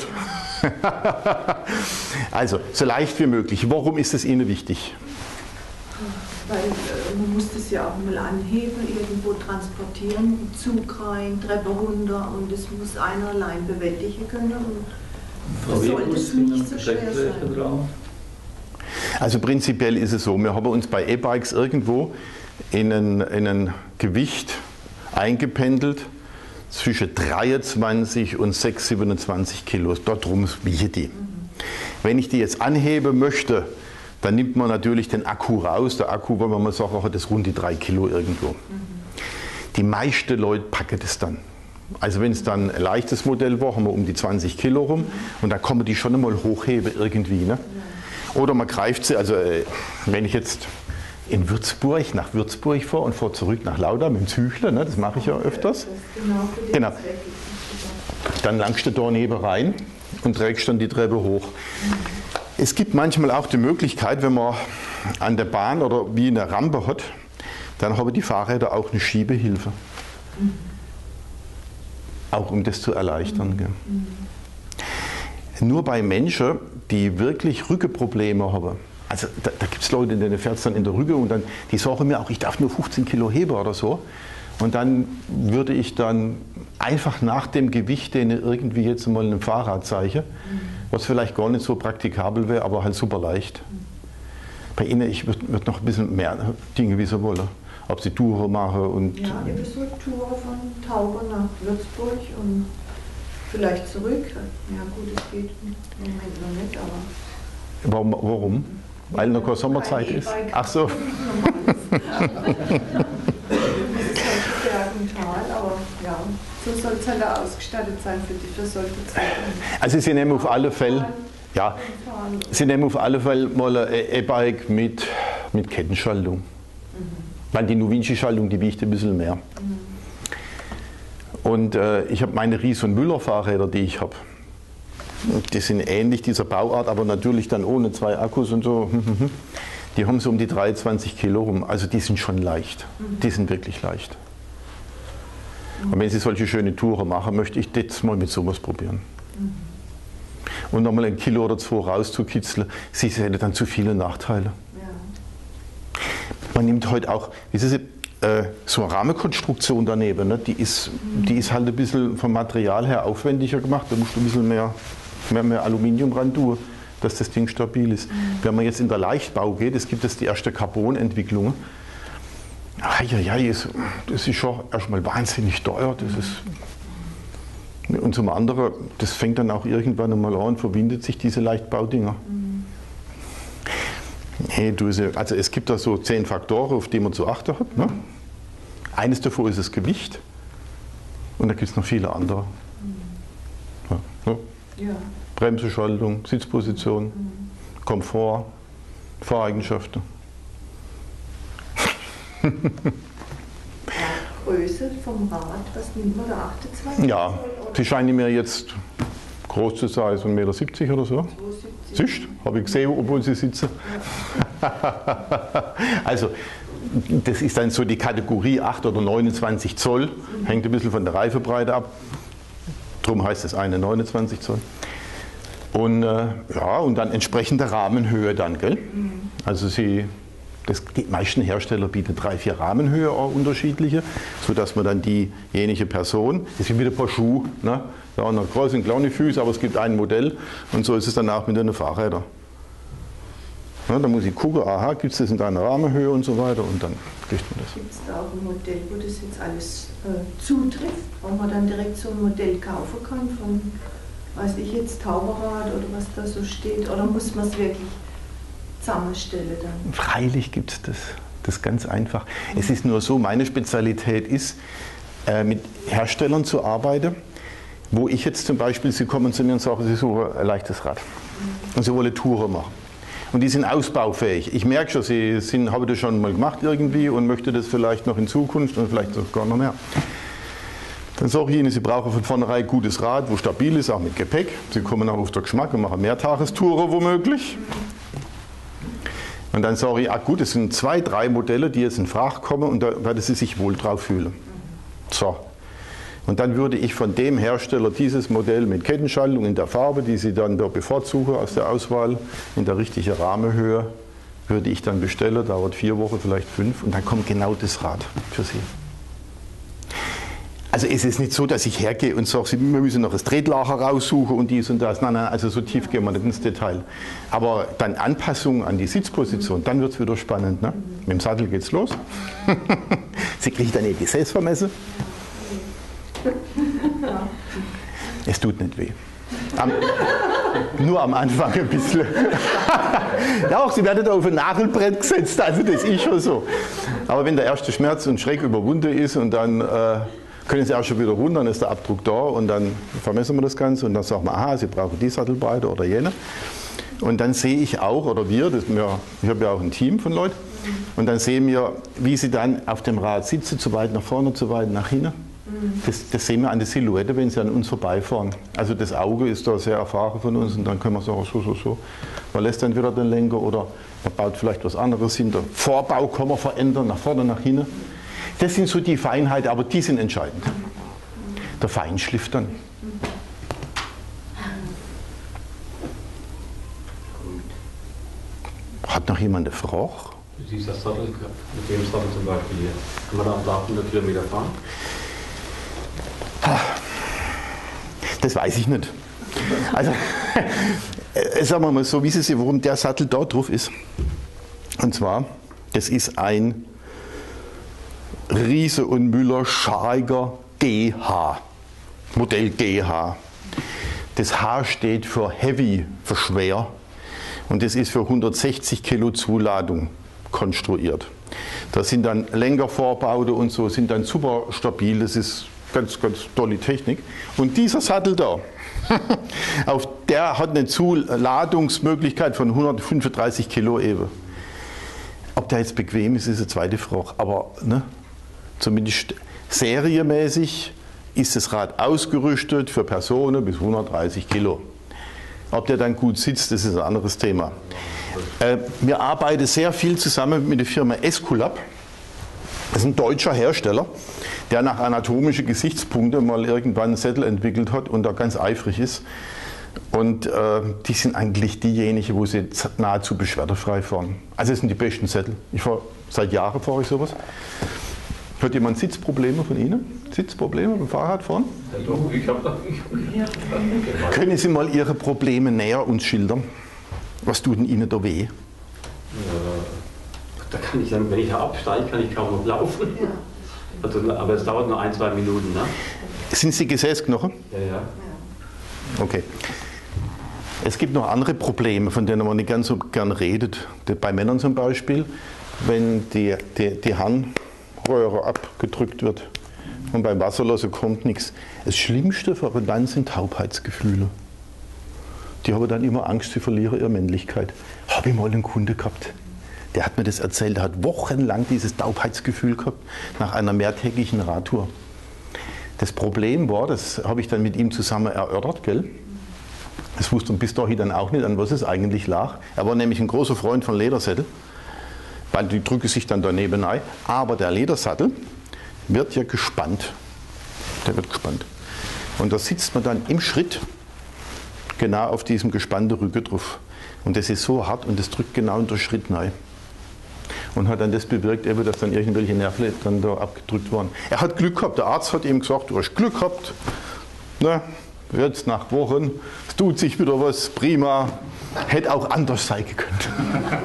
Also, so leicht wie möglich. Warum ist es Ihnen wichtig?
Weil äh, man muss das ja auch mal anheben, irgendwo transportieren, Zug rein, Treppe runter und das muss einer allein bewältigen können. Und das sollte es nicht so schwer sein.
Also prinzipiell ist es so, wir haben uns bei E-Bikes irgendwo in ein, in ein Gewicht eingependelt zwischen dreiundzwanzig und sechs, siebenundzwanzig Kilo. Dort drum wiege die. Wenn ich die jetzt anheben möchte, dann nimmt man natürlich den Akku raus. Der Akku, wenn man mal sagt, hat das rund die drei Kilo irgendwo. Die meisten Leute packen das dann. Also wenn es dann ein leichtes Modell war, haben wir um die zwanzig Kilo rum und da kann man die schon einmal hochheben irgendwie. Ne? Oder man greift sie, also wenn ich jetzt in Würzburg, nach Würzburg fahre und fahre zurück nach Lauda mit dem Züchler, ne, das mache ich ja öfters. Genau. Dann langst du da neben rein und trägst dann die Treppe hoch. Es gibt manchmal auch die Möglichkeit, wenn man an der Bahn oder wie eine Rampe hat, dann haben die Fahrräder auch eine Schiebehilfe. Mhm. Auch um das zu erleichtern. Mhm. Gell. Nur bei Menschen, die wirklich Rückenprobleme haben, also da, da gibt es Leute, denen fährt es dann in der Rücken und dann, die sagen mir auch, ich darf nur fünfzehn Kilo heben oder so. Und dann würde ich dann einfach nach dem Gewicht denen irgendwie jetzt mal ein Fahrrad zeigen, was vielleicht gar nicht so praktikabel wäre, aber halt super leicht. Bei Ihnen, ich würde würd noch ein bisschen mehr Dinge, wie Sie wollen. Ob Sie Touren machen und...
Ja, ich besuche Touren von Tauber nach Würzburg und vielleicht zurück. Ja gut, es geht im Moment noch nicht, aber...
Warum? warum? Weil noch keine Sommerzeit ist? Ach so.
Aber ja, so soll es halt auch ausgestattet sein für die für solche Zwecke.
Also Sie nehmen auf alle Fälle, ja, Sie nehmen auf alle Fälle mal ein E-Bike mit, mit Kettenschaltung. Mhm. Weil die Novinci-Schaltung, die wiegt ein bisschen mehr. Mhm. Und äh, ich habe meine Ries und Müller Fahrräder, die ich habe. Die sind ähnlich dieser Bauart, aber natürlich dann ohne zwei Akkus und so. Die haben so um die dreiundzwanzig Kilo rum. Also die sind schon leicht. Mhm. Die sind wirklich leicht. Und wenn Sie solche schöne Touren machen, möchte ich das mal mit sowas probieren. Mhm. Und nochmal ein Kilo oder zwei rauszukitzeln, Sie hätten dann zu viele Nachteile. Ja. Man nimmt heute auch, wissen Sie, äh, so eine Rahmenkonstruktion daneben, ne, die, ist, mhm. die ist halt ein bisschen vom Material her aufwendiger gemacht. Da musst du ein bisschen mehr, mehr, mehr Aluminium ran tun, dass das Ding stabil ist. Mhm. Wenn man jetzt in der Leichtbau geht, es gibt jetzt die erste Carbon-Entwicklung. Ah, ja, ja, das ist schon erstmal wahnsinnig teuer. Das ist, und zum anderen, das fängt dann auch irgendwann einmal an, verbindet sich diese Leichtbaudinger. Mhm. Hey, du, also es gibt da so zehn Faktoren, auf die man zu achten hat. Ne? Eines davon ist das Gewicht und da gibt es noch viele andere. Mhm. Ja, ne? Ja. Bremseschaltung, Sitzposition, mhm. Komfort, Fahreigenschaften.
Größe vom Rad, was nimmt man da? achtundzwanzig?
Ja, die scheinen mir jetzt groß zu sein, so ein Meter siebzig oder so. Siehst du? Habe ich gesehen, obwohl sie sitzen. Ja. Also, das ist dann so die Kategorie acht oder neunundzwanzig Zoll. Hängt ein bisschen von der Reifebreite ab. Darum heißt das eine neunundzwanzig Zoll. Und, äh, ja, und dann entsprechende Rahmenhöhe dann, gell? Mhm. Also sie Das, die meisten Hersteller bieten drei, vier Rahmenhöhe auch unterschiedliche, sodass man dann diejenige Person, das ist wie wieder ein paar Schuhe, ne? Ja, eine große und kleine Füße, aber es gibt ein Modell und so ist es dann auch mit den Fahrrädern. Ja, da muss ich gucken, aha, gibt es das in deiner Rahmenhöhe und so weiter und dann kriegt man das.
Gibt es da auch ein Modell, wo das jetzt alles äh, zutrifft, wo man dann direkt so ein Modell kaufen kann von, weiß ich jetzt, Tauberrad oder was da so steht, oder muss man es wirklich zusammenstellen dann?
Freilich gibt es das, das ist ganz einfach. Mhm. Es ist nur so, meine Spezialität ist, äh, mit Herstellern zu arbeiten, wo ich jetzt zum Beispiel, Sie kommen zu mir und sagen, Sie suchen ein leichtes Rad mhm. und Sie wollen Touren machen. Und die sind ausbaufähig. Ich merke schon, Sie sind, haben das schon mal gemacht irgendwie und möchten das vielleicht noch in Zukunft und vielleicht sogar noch mehr. Dann sage ich Ihnen, Sie brauchen von vornherein ein gutes Rad, wo stabil ist, auch mit Gepäck. Sie kommen auch auf den Geschmack und machen Mehrtagestouren womöglich. Und dann sage ich, ah gut, es sind zwei, drei Modelle, die jetzt in Frage kommen und da werden Sie sich wohl drauf fühlen. So. Und dann würde ich von dem Hersteller dieses Modell mit Kettenschaltung in der Farbe, die Sie dann da bevorzugen aus der Auswahl, in der richtigen Rahmenhöhe, würde ich dann bestellen, dauert vier Wochen, vielleicht fünf, und dann kommt genau das Rad für Sie. Also es ist nicht so, dass ich hergehe und sage, wir müssen noch das Tretlager raussuchen und dies und das. Nein, nein, also so tief gehen wir nicht ins Detail. Aber dann Anpassungen an die Sitzposition, dann wird es wieder spannend. Ne? Mit dem Sattel geht's los. Sie kriegen dann Ihr Gesäß vermessen. Es tut nicht weh. Am, nur am Anfang ein bisschen. Ja, auch Sie werden da auf ein Nagelbrett gesetzt, also das ist schon so. Aber wenn der erste Schmerz und Schreck überwunden ist und dann äh, können Sie auch schon wieder runter, dann ist der Abdruck da und dann vermessen wir das Ganze und dann sagen wir, aha, Sie brauchen die Sattelbreite oder jene. Und dann sehe ich auch, oder wir, das wir, ich habe ja auch ein Team von Leuten, und dann sehen wir, wie Sie dann auf dem Rad sitzen, zu weit nach vorne, zu weit nach hinten. Das, das sehen wir an der Silhouette, wenn Sie an uns vorbeifahren. Also das Auge ist da sehr erfahren von uns und dann können wir sagen, so, so, so. Man lässt dann wieder den Lenker oder man baut vielleicht was anderes hin. Der Vorbau kann man verändern, nach vorne, nach hinten. Das sind so die Feinheiten, aber die sind entscheidend. Der Feinschliff dann. Hat noch jemand eine Frage?
Dieser Sattel, mit dem Sattel zum Beispiel hier, kann man da auf achthundert Kilometer fahren?
Das weiß ich nicht. Also, sagen wir mal so, wissen Sie, warum der Sattel da drauf ist? Und zwar, das ist ein Riese und Müller Scharger G H, Modell G H. Das H steht für Heavy, für schwer. Und das ist für hundertsechzig Kilo Zuladung konstruiert. Da sind dann Lenkervorbaute und so, sind dann super stabil. Das ist ganz, ganz tolle Technik. Und dieser Sattel da, auf der hat eine Zuladungsmöglichkeit von hundertfünfunddreißig Kilo eben. Ob der jetzt bequem ist, ist eine zweite Frage. Aber ne, zumindest serienmäßig ist das Rad ausgerüstet für Personen bis hundertdreißig Kilo. Ob der dann gut sitzt, das ist ein anderes Thema. Äh, wir arbeiten sehr viel zusammen mit der Firma Esculap. Das ist ein deutscher Hersteller, der nach anatomischen Gesichtspunkten mal irgendwann einen Sättel entwickelt hat und da ganz eifrig ist. Und äh, die sind eigentlich diejenigen, wo sie nahezu beschwerdefrei fahren. Also das sind die besten Sättel. Ich fahr, seit Jahren fahre ich sowas. Hat jemand Sitzprobleme von Ihnen? Sitzprobleme beim Fahrradfahren?
Ja, doch, ich habe da.
Können Sie mal Ihre Probleme näher uns schildern? Was tut denn Ihnen da weh?
Ja, da kann ich dann, wenn ich da absteige, kann ich kaum noch laufen.
Ja.
Also, aber es dauert nur ein, zwei Minuten. Ne?
Sind Sie Gesäßknochen?
Ja, ja.
Okay. Es gibt noch andere Probleme, von denen man nicht ganz so gern redet. Bei Männern zum Beispiel, wenn die, die, die Harnröhre abgedrückt wird und beim Wasserlassen kommt nichts. Das Schlimmste für einen Mann sind Taubheitsgefühle. Die haben dann immer Angst, sie verlieren ihre Männlichkeit. Habe ich mal einen Kunde gehabt, der hat mir das erzählt, der hat wochenlang dieses Taubheitsgefühl gehabt nach einer mehrtägigen Radtour. Das Problem war, das habe ich dann mit ihm zusammen erörtert, gell? Das wusste er bis dahin dann auch nicht, an was es eigentlich lag. Er war nämlich ein großer Freund von Ledersättel, weil die drücken sich dann daneben ein. Aber der Ledersattel wird ja gespannt. Der wird gespannt. Und da sitzt man dann im Schritt genau auf diesem gespannten Rücken drauf. Und das ist so hart und das drückt genau in den Schritt rein. und hat dann das bewirkt, eben, dass dann irgendwelche Nerven dann da abgedrückt waren. Er hat Glück gehabt, der Arzt hat ihm gesagt, du hast Glück gehabt, ne? Jetzt nach Wochen, es tut sich wieder was, prima, hätte auch anders sein können.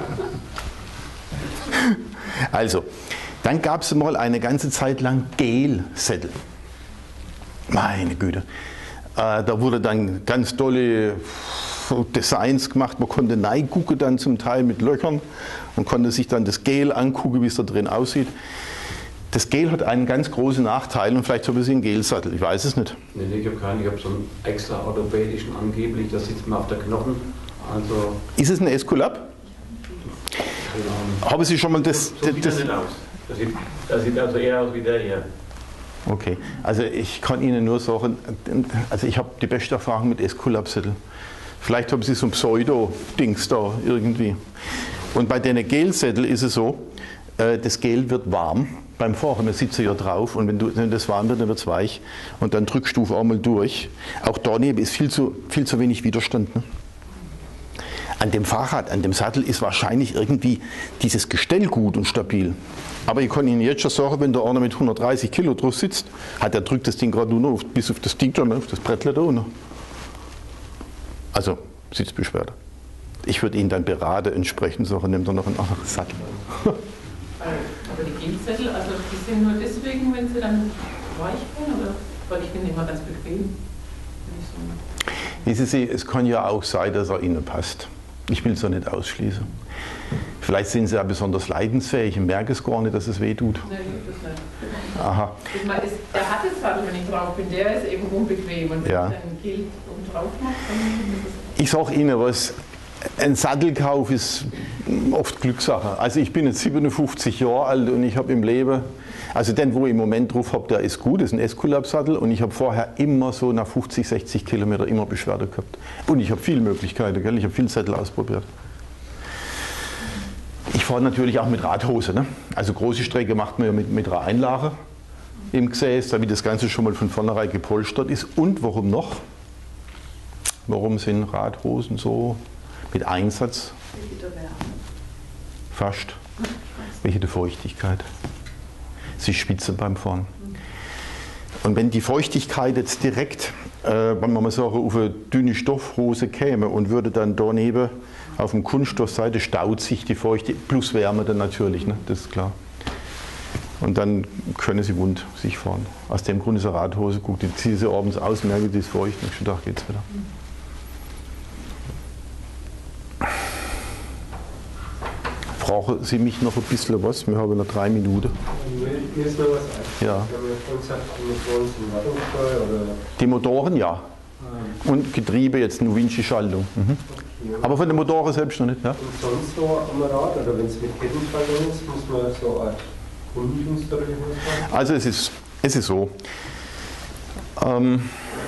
Also, dann gab es mal eine ganze Zeit lang Gelsättel. Meine Güte. Äh, da wurde dann ganz tolle Designs gemacht. Man konnte reingucken dann zum Teil mit Löchern und konnte sich dann das Gel angucken, wie es da drin aussieht. Das Gel hat einen ganz großen Nachteil und vielleicht haben Sie einen Gelsattel, ich weiß es nicht.
Nee, nee, ich habe keinen. Ich habe so einen extra orthopädischen angeblich, das sitzt mir auf der Knochen. Also,
ist es ein Esculap? Haben Sie schon mal das...
So sieht das, das nicht aus. Das sieht, das sieht also eher aus wie der hier.
Okay, also ich kann Ihnen nur sagen, also ich habe die beste Erfahrung mit Esculap-Sätteln. Vielleicht haben Sie so ein Pseudo-Dings da irgendwie. Und bei den Gelsätteln ist es so, das Gel wird warm beim Fahren, wir sitzen ja drauf und wenn, du, wenn das warm wird, dann wird es weich und dann drückst du einmal durch. Auch daneben ist viel zu, viel zu wenig Widerstand. Ne? An dem Fahrrad, an dem Sattel ist wahrscheinlich irgendwie dieses Gestell gut und stabil. Aber ich kann Ihnen jetzt schon sagen, wenn da einer mit hundertdreißig Kilo drauf sitzt, hat der drückt das Ding gerade nur noch auf, bis auf das Ding, auf das Brettle da unten. Also Sitzbeschwerde. Ich würde Ihnen dann beraten, entsprechend sagen, nehmt ihr noch einen anderen Sattel.
Aber die Gelsättel, also die sind nur deswegen, wenn sie dann weich werden, oder? Weil ich bin immer ganz bequem.
Wissen Sie, es kann ja auch sein, dass er Ihnen passt. Ich will es ja nicht ausschließen. Vielleicht sind Sie ja besonders leidensfähig und merken es gar nicht, dass es weh tut.
Nein, das nicht.
Aha.
Ich meine, es, der hat es Sattel, wenn ich drauf bin, der ist eben unbequem. Und wenn
Ja.
ich dann Gel oben drauf mache, dann ist es.
Ich sage Ihnen was, ein Sattelkauf ist oft Glückssache. Also ich bin jetzt siebenundfünfzig Jahre alt und ich habe im Leben, also den, wo ich im Moment drauf habe, der ist gut, das ist ein Esculap-Sattel und ich habe vorher immer so nach fünfzig, sechzig Kilometer immer Beschwerde gehabt. Und ich habe viele Möglichkeiten, gell? Ich habe viele Sättel ausprobiert. Ich fahre natürlich auch mit Radhose. Ne? Also große Strecke macht man ja mit, mit einer Einlage im Gesäß, damit das Ganze schon mal von vornherein gepolstert ist. Und warum noch? Warum sind Radhosen so mit Einsatz? Fast. Welche die Feuchtigkeit. Sie schwitzen beim Fahren. Und wenn die Feuchtigkeit jetzt direkt, äh, wenn man mal sagen, auf eine dünne Stoffhose käme und würde dann daneben auf dem Kunststoffseite staut sich die Feuchtigkeit, plus Wärme dann natürlich, ne? Das ist klar. Und dann können sie wund sich fahren. Aus dem Grund ist eine Radhose gut, die ziehen sie abends aus, merken, die ist feucht, nächsten Tag geht es wieder. Brauchen Sie mich noch ein bisschen was? Wir haben noch drei Minuten.
Mir ist noch was ein.
Ja.
Wir haben ja vorhin gesagt, die Motoren sind wartungsfrei oder.
Die Motoren ja. Und Getriebe jetzt nur Windschi-Schaltung. Mhm. Aber von den Motoren selbst noch nicht. Ja?
Und sonst so am Rad oder wenn es mit Kettenschaltung ist, muss man so eine Art Kundendienst oder was machen?
Also es ist, es ist so. Ähm,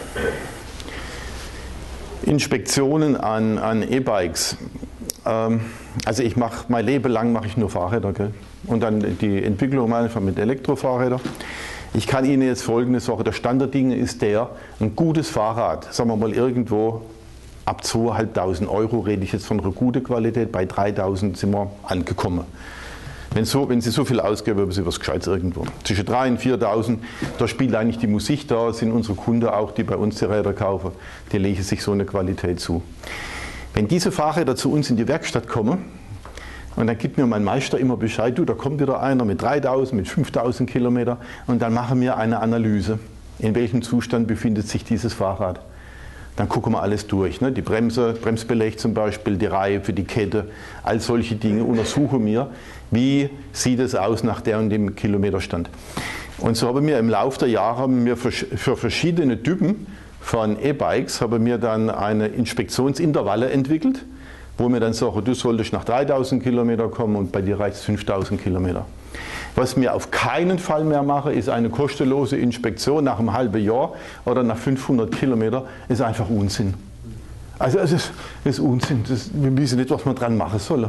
Inspektionen an, an E-Bikes. Ähm, also ich mache mein Leben lang mache ich nur Fahrräder, gell? Und dann die Entwicklung einfach mit Elektrofahrrädern. Ich kann Ihnen jetzt Folgendes sagen, der Stand der Dinge ist der, ein gutes Fahrrad, sagen wir mal irgendwo ab zweitausendfünfhundert Euro, rede ich jetzt von einer guten Qualität, bei dreitausend sind wir angekommen. Wenn, so, wenn Sie so viel ausgeben, haben Sie was Gescheites irgendwo. Zwischen dreitausend und viertausend, da spielt eigentlich die Musik, da sind unsere Kunden auch, die bei uns die Räder kaufen, die legen sich so eine Qualität zu. Wenn diese Fahrräder zu uns in die Werkstatt kommen, und dann gibt mir mein Meister immer Bescheid, du, da kommt wieder einer mit dreitausend, mit fünftausend Kilometer und dann machen wir eine Analyse, in welchem Zustand befindet sich dieses Fahrrad. Dann gucken wir alles durch, ne? Die Bremse, Bremsbeleg zum Beispiel, die Reihe für die Kette, all solche Dinge untersuchen wir, wie sieht es aus nach der und dem Kilometerstand. Und so haben wir im Laufe der Jahre haben wir für, für verschiedene Typen von E-Bikes haben wir dann eine Inspektionsintervalle entwickelt, wo wir dann sagen, du solltest nach dreitausend Kilometer kommen und bei dir reicht es fünftausend Kilometer. Was wir auf keinen Fall mehr machen, ist eine kostenlose Inspektion nach einem halben Jahr oder nach fünfhundert Kilometer, ist einfach Unsinn. Also es ist, ist Unsinn, das, wir wissen nicht, was wir dran machen sollen.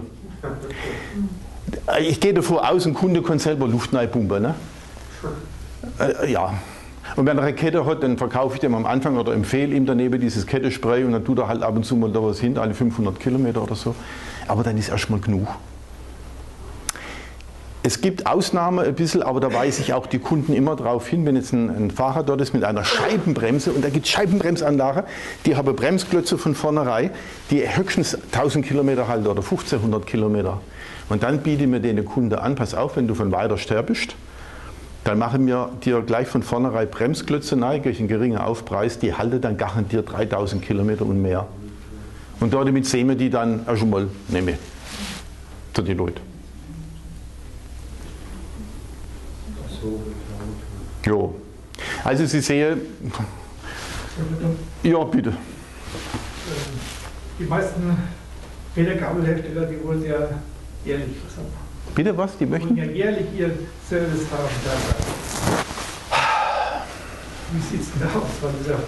Ich gehe davon aus, ein Kunde kann selber Luft reinpumpen, ne? Äh, ja. Und wenn er eine Kette hat, dann verkaufe ich dem am Anfang oder empfehle ihm daneben dieses Kettespray und dann tut er halt ab und zu mal da was hin, alle fünfhundert Kilometer oder so. Aber dann ist erstmal genug. Es gibt Ausnahmen ein bisschen, aber da weise ich auch die Kunden immer darauf hin, wenn jetzt ein, ein Fahrer dort ist mit einer Scheibenbremse und da gibt es Scheibenbremsanlage, die haben Bremsklötze von vornherein, die höchstens tausend Kilometer halten oder fünfzehnhundert Kilometer. Und dann biete ich mir den Kunden an, pass auf, wenn du von weiter sterbst, dann machen wir dir gleich von vornherein Bremsklötze rein, durch einen geringen Aufpreis, die halten dann garantiert dreitausend Kilometer und mehr. Und damit sehen wir die dann auch schon mal nehmen, für die Leute. Jo. Also Sie sehen, ja bitte.
Die meisten Federkabelhersteller, die wollen ja jährlich was haben.
Bitte was? Die
Die
möchten?
wollen ja jährlich ihren Service haben. Wie sieht es denn da aus? Weil gesagt,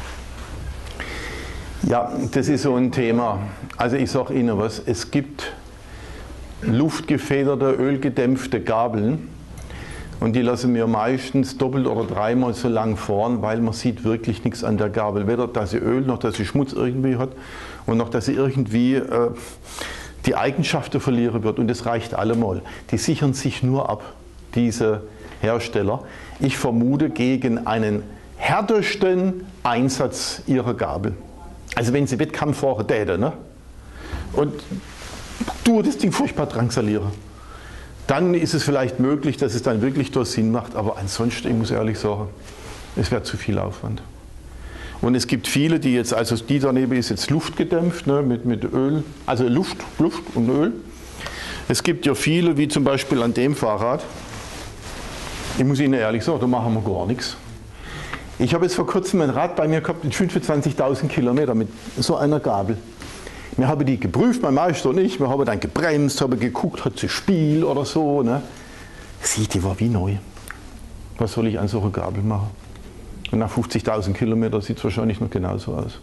äh
Ja, das ist so ein Thema. Also ich sage Ihnen was, es gibt luftgefederte, ölgedämpfte Gabeln. Und die lassen wir meistens doppelt oder dreimal so lang fahren, weil man sieht wirklich nichts an der Gabel. Weder, dass sie Öl, noch, dass sie Schmutz irgendwie hat und noch, dass sie irgendwie äh, die Eigenschaften verlieren wird. Und das reicht allemal. Die sichern sich nur ab, diese Hersteller. Ich vermute gegen einen härtesten Einsatz ihrer Gabel. Also wenn sie Wettkampf fahren täten, ne? Und du das Ding furchtbar drangsalieren. Dann ist es vielleicht möglich, dass es dann wirklich durch Sinn macht, aber ansonsten, ich muss ehrlich sagen, es wäre zu viel Aufwand. Und es gibt viele, die jetzt, also die daneben ist jetzt luftgedämpft, ne, mit, mit Öl, also Luft, Luft und Öl. Es gibt ja viele, wie zum Beispiel an dem Fahrrad, ich muss Ihnen ehrlich sagen, da machen wir gar nichts. Ich habe jetzt vor kurzem ein Rad bei mir gehabt mit fünfundzwanzigtausend Kilometer mit so einer Gabel. Wir haben die geprüft, mein Meister und ich, wir haben dann gebremst, haben geguckt, hat sie Spiel oder so. Ne? Sieh, die war wie neu. Was soll ich an so einer Gabel machen? Und nach fünfzigtausend Kilometern sieht es wahrscheinlich noch genauso aus.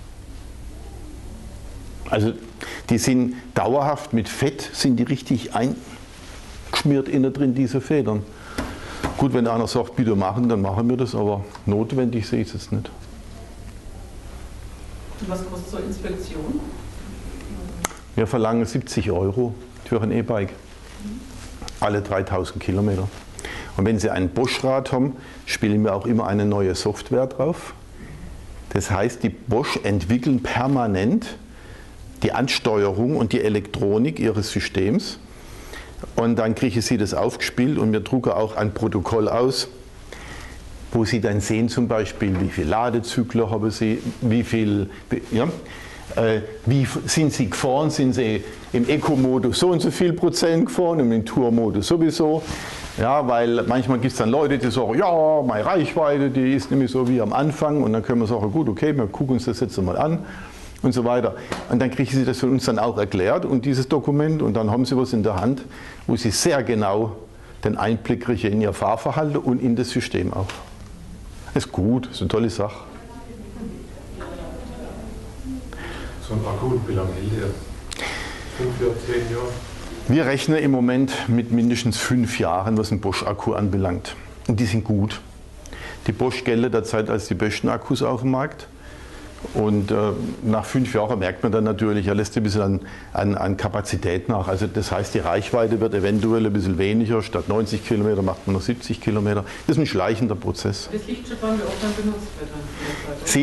Also die sind dauerhaft mit Fett, sind die richtig eingeschmiert innen drin, diese Federn. Gut, wenn einer sagt, bitte machen, dann machen wir das, aber notwendig sehe ich es jetzt nicht.
Und was kostet so eine Inspektion?
Wir verlangen siebzig Euro für ein E-Bike, alle dreitausend Kilometer. Und wenn Sie ein Bosch-Rad haben, spielen wir auch immer eine neue Software drauf. Das heißt, die Bosch entwickeln permanent die Ansteuerung und die Elektronik ihres Systems. Und dann kriegen Sie das aufgespielt und wir drucken auch ein Protokoll aus, wo Sie dann sehen zum Beispiel, wie viele Ladezyklen haben Sie, wie viel, ja, äh, wie sind Sie gefahren, sind Sie im Eco-Modus so und so viel Prozent gefahren, im Tour-Modus sowieso. Ja, weil manchmal gibt es dann Leute, die sagen, ja, meine Reichweite, die ist nämlich so wie am Anfang und dann können wir sagen, gut, okay, wir gucken uns das jetzt mal an und so weiter. Und dann kriegen Sie das von uns dann auch erklärt und dieses Dokument und dann haben Sie was in der Hand, wo Sie sehr genau den Einblick kriegen in Ihr Fahrverhalten und in das System auch. Ist gut, ist eine tolle Sache.
So ein Akku, wie lange hält der? Fünf Jahre, zehn Jahre?
Wir rechnen im Moment mit mindestens fünf Jahren, was einen Bosch-Akku anbelangt. Und die sind gut. Die Bosch gelten derzeit als die besten Akkus auf dem Markt. Und äh, nach fünf Jahren merkt man dann natürlich, er lässt ein bisschen an, an, an Kapazität nach. Also das heißt, die Reichweite wird eventuell ein bisschen weniger. Statt neunzig Kilometer macht man noch siebzig Kilometer. Das ist ein schleichender Prozess.
Das liegt schon dran, wie oft dann benutzt wird. Dann
Sie?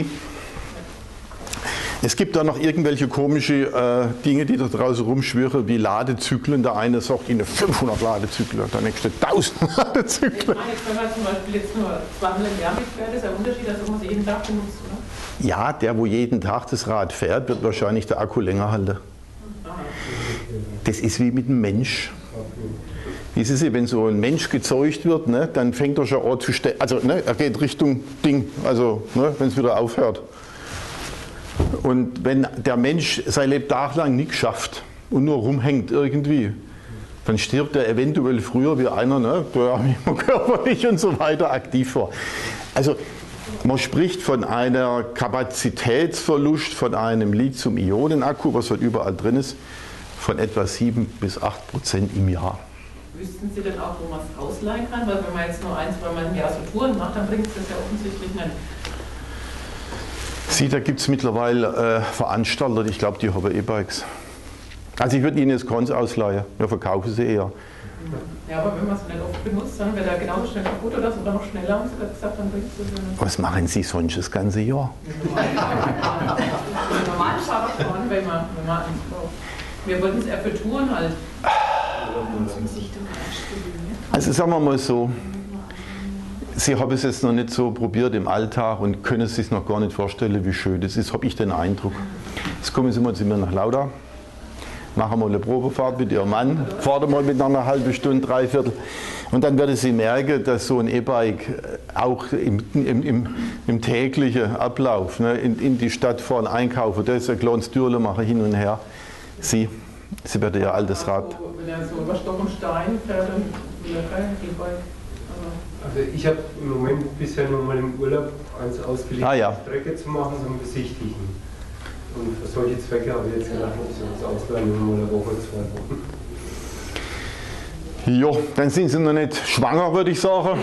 Es gibt da noch irgendwelche komische äh, Dinge, die da draußen rumschwirren, wie Ladezyklen. Der eine sagt Ihnen fünfhundert Ladezyklen, der nächste tausend Ladezyklen.
Ich meine, wenn man zum Beispiel jetzt nur zweimal im Jahr mitfährt, ist ein Unterschied, als ob man sie jeden Tag benutzt, oder?
Ja, der, wo jeden Tag das Rad fährt, wird wahrscheinlich der Akku länger halten. Das ist wie mit einem Mensch. Wissen Sie, wenn so ein Mensch gezeugt wird, ne, dann fängt er schon an zu stecken. Also ne, er geht Richtung Ding, also ne, wenn es wieder aufhört. Und wenn der Mensch sein Lebtag lang nichts schafft und nur rumhängt irgendwie, dann stirbt er eventuell früher wie einer, ne, der körperlich und so weiter aktiv war. Also man spricht von einer Kapazitätsverlust von einem Lithium-Ionen-Akku, was halt überall drin ist, von etwa sieben bis acht Prozent im Jahr.
Wüssten Sie denn auch, wo man es ausleihen kann? Weil wenn man jetzt nur ein, zwei Mal im Jahr so Touren macht, dann bringt es das ja offensichtlich nicht.
Sie, da gibt es mittlerweile äh, Veranstalter, ich glaube, die haben E-Bikes. Also ich würde Ihnen jetzt keins ausleihen, wir verkaufen sie eher.
Ja, aber wenn man es nicht oft benutzt, dann wird er genauso schnell kaputt oder sogar noch schneller, haben Sie gesagt, dann bringt es es.
Was machen Sie sonst das ganze Jahr?
Normal Fahrradfahren, wenn man, wenn man wir wollten es eher für Touren halt.
Also sagen wir mal so, Sie haben es jetzt noch nicht so probiert im Alltag und können es sich noch gar nicht vorstellen, wie schön das ist, habe ich den Eindruck. Jetzt kommen Sie mal zu mir nach Lauda, machen mal eine Probefahrt mit Ihrem Mann, fahren mal mit einer halben Stunde, dreiviertel und dann werden Sie merken, dass so ein E-Bike auch im, im, im, im täglichen Ablauf, ne, in, in die Stadt fahren, einkaufen, das ist ein kleines Türle machen, hin und her. Sie, Sie werden Ihr altes Rad.
Also, wenn er so über Stock und Stein fährt, dann will er kein E-Bike.
Also ich habe im Moment bisher nur mal im Urlaub eins ausgelegt,
ah, ja.
Strecke zu machen, zum Besichtigen. Und für solche Zwecke habe ich jetzt gedacht, ich soll das ausleihen, nur mal eine Woche, zwei Wochen.
Jo, dann sind Sie noch nicht schwanger, würde ich sagen.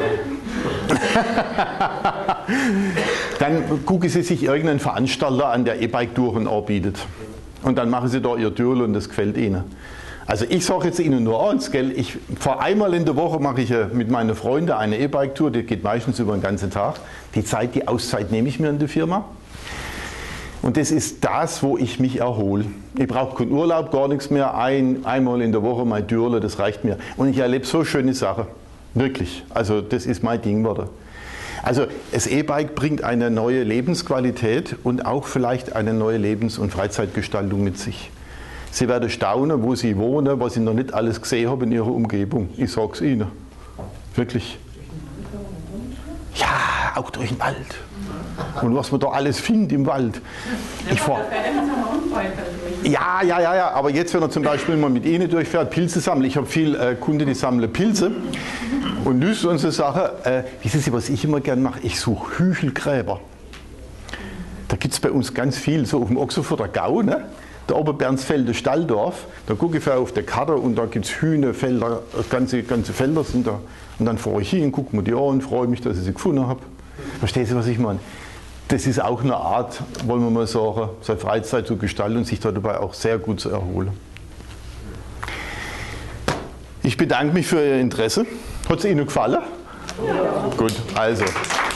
Dann gucken Sie sich irgendeinen Veranstalter an, der E-Bike-Touren anbietet. Und dann machen Sie da Ihr Tour und das gefällt Ihnen. Also ich sage jetzt Ihnen nur eins, gell, ich fahre einmal in der Woche, mache ich mit meinen Freunden eine E-Bike-Tour, die geht meistens über den ganzen Tag. Die Zeit, die Auszeit nehme ich mir in der Firma. Und das ist das, wo ich mich erhole. Ich brauche keinen Urlaub, gar nichts mehr, ein, einmal in der Woche mein Türle, das reicht mir. Und ich erlebe so schöne Sachen, wirklich. Also das ist mein Ding geworden. Also das E-Bike bringt eine neue Lebensqualität und auch vielleicht eine neue Lebens- und Freizeitgestaltung mit sich. Sie werden staunen, wo Sie wohnen, was Sie noch nicht alles gesehen haben in Ihrer Umgebung. Ich sage es Ihnen. Wirklich. Ja, auch durch den Wald. Und was man da alles findet im Wald. Ich fahr, ja, ja, ja, ja, aber jetzt, wenn er zum Beispiel mal mit Ihnen durchfährt, Pilze sammeln. Ich habe viele äh, Kunden, die sammeln Pilze und Nüsse und so Sachen. Äh, wissen Sie, was ich immer gerne mache? Ich suche Hügelgräber. Da gibt es bei uns ganz viel, so auf dem Ochsenfurter Gau, ne? Der Oberbernsfelde Stalldorf, da gucke ich auf der Karte und da gibt es Hühnerfelder, ganze, ganze Felder sind da. Und dann fahre ich hin, gucke mir die an und freue mich, dass ich sie gefunden habe. Verstehen Sie, was ich meine? Das ist auch eine Art, wollen wir mal sagen, seine Freizeit zu gestalten und sich dabei auch sehr gut zu erholen. Ich bedanke mich für Ihr Interesse. Hat es Ihnen gefallen? Ja. Gut, also.